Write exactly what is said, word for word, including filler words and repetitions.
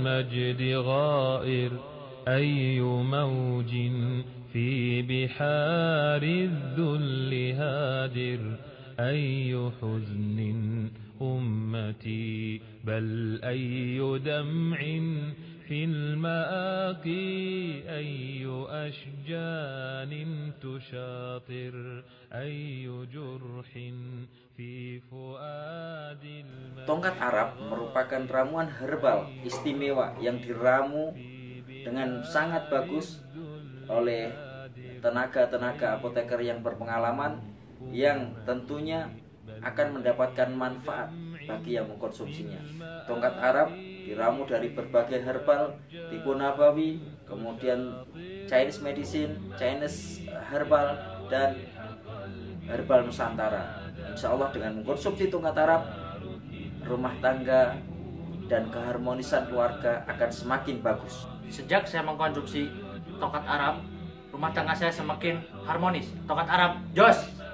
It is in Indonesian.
المجد غائر أي موج في بحار الذل هادر أي حزن أمتي بل أي دمع في المآقي أي أشجان تشاطر أي جرح في فؤاد المجد. Tongkat Arab merupakan ramuan herbal istimewa yang diramu dengan sangat bagus oleh tenaga-tenaga apoteker yang berpengalaman, yang tentunya akan mendapatkan manfaat bagi yang mengkonsumsinya. Tongkat Arab diramu dari berbagai herbal tipe Nabawi, kemudian Chinese medicine, Chinese herbal, dan herbal Nusantara. Insya Allah dengan mengkonsumsi tongkat Arab, rumah tangga dan keharmonisan keluarga akan semakin bagus. Sejak saya mengkonsumsi tongkat Arab, rumah tangga saya semakin harmonis. Tongkat Arab, jos!